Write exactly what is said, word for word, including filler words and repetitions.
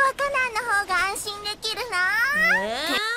はカナンの方が安心できるな。 えー